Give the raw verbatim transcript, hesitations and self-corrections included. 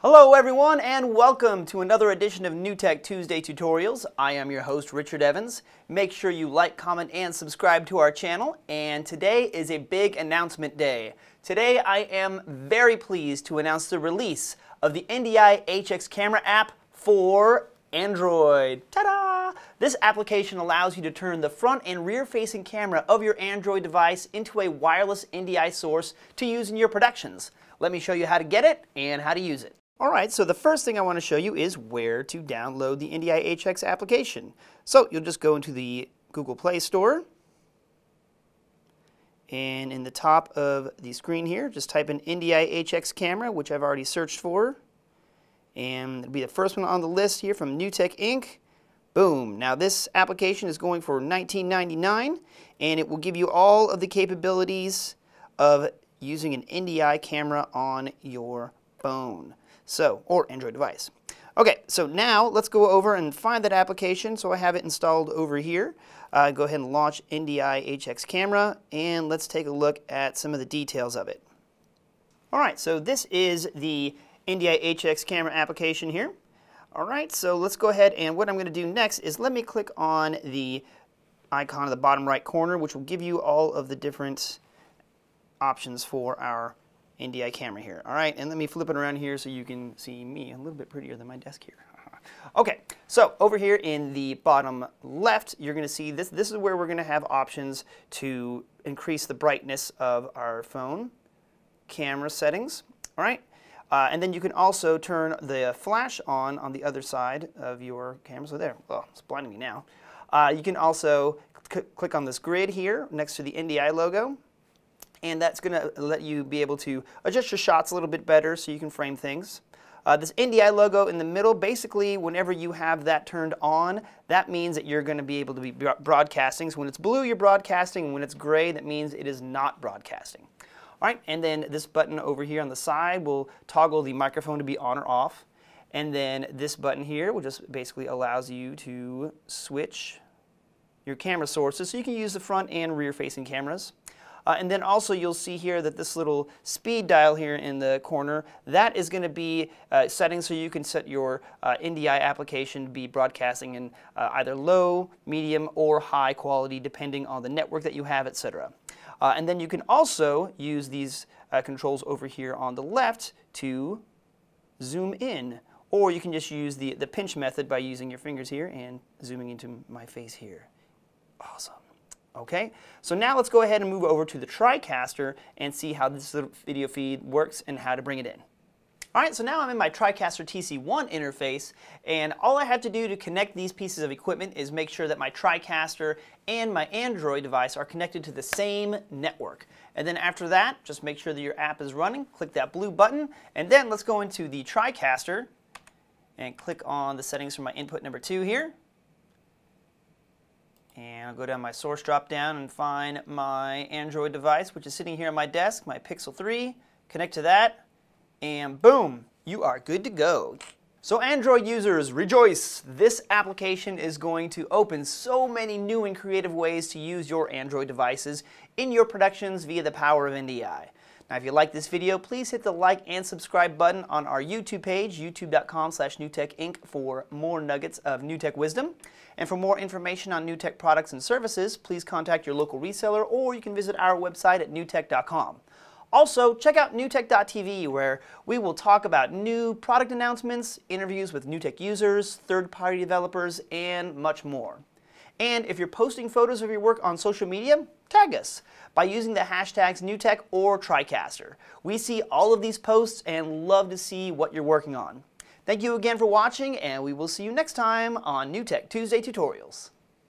Hello everyone and welcome to another edition of New Tech Tuesday Tutorials. I am your host Richard Evans. Make sure you like, comment, and subscribe to our channel. And today is a big announcement day. Today I am very pleased to announce the release of the N D I H X Camera app for Android. Ta-da! This application allows you to turn the front and rear facing camera of your Android device into a wireless N D I source to use in your productions. Let me show you how to get it and how to use it. Alright, so the first thing I want to show you is where to download the N D I H X application. So you'll just go into the Google Play Store, and in the top of the screen here, just type in N D I H X Camera, which I've already searched for, and it'll be the first one on the list here from NewTek Incorporated. Boom! Now this application is going for nineteen ninety-nine, and it will give you all of the capabilities of using an N D I camera on your phone. So, or Android device. Okay, so now let's go over and find that application. So I have it installed over here. Uh, go ahead and launch N D I H X Camera, and let's take a look at some of the details of it. Alright, so this is the N D I H X Camera application here. Alright, so let's go ahead, and what I'm going to do next is let me click on the icon in the bottom right corner, which will give you all of the different options for our N D I camera here. All right, and let me flip it around here so you can see me a little bit prettier than my desk here. Okay, so over here in the bottom left, you're going to see this. This is where we're going to have options to increase the brightness of our phone camera settings. All right, uh, and then you can also turn the flash on on the other side of your camera. So there, oh, it's blinding me now. Uh, you can also click on this grid here next to the N D I logo. And that's going to let you be able to adjust your shots a little bit better so you can frame things. Uh, this N D I logo in the middle, basically whenever you have that turned on, that means that you're going to be able to be broadcasting. So when it's blue, you're broadcasting, and when it's gray, that means it is not broadcasting. All right, and then this button over here on the side will toggle the microphone to be on or off. And then this button here will just basically allows you to switch your camera sources so you can use the front and rear facing cameras. Uh, and then also you'll see here that this little speed dial here in the corner, that is going to be uh, settings so you can set your uh, N D I application to be broadcasting in uh, either low, medium, or high quality depending on the network that you have, et cetera. Uh, and then you can also use these uh, controls over here on the left to zoom in, or you can just use the, the pinch method by using your fingers here and zooming into my face here. Awesome. Okay, so now let's go ahead and move over to the TriCaster and see how this little video feed works and how to bring it in. Alright, so now I'm in my TriCaster T C one interface, and all I have to do to connect these pieces of equipment is make sure that my TriCaster and my Android device are connected to the same network. And then after that, just make sure that your app is running, click that blue button, and then let's go into the TriCaster and click on the settings for my input number two here. And I'll go down my source drop down and find my Android device, which is sitting here on my desk, my Pixel three. Connect to that, and boom, you are good to go. So Android users, rejoice! This application is going to open so many new and creative ways to use your Android devices in your productions via the power of N D I. Now, if you like this video, please hit the like and subscribe button on our YouTube page, youtube dot com slash newtek inc, for more nuggets of new tech wisdom. And for more information on new tech products and services, please contact your local reseller, or you can visit our website at newtek dot com. Also, check out newtek dot T V, where we will talk about new product announcements, interviews with new tech users, third-party developers, and much more. And if you're posting photos of your work on social media, tag us by using the hashtags NewTek or TriCaster. We see all of these posts and love to see what you're working on. Thank you again for watching, and we will see you next time on New Tech Tuesday Tutorials.